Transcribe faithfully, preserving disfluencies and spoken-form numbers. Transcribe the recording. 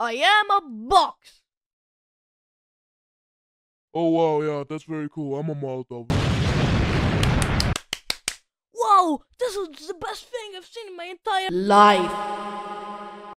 I am a box. Oh wow, yeah, that's very cool. I'm a Molotov. Whoa, this is the best thing I've seen in my entire life.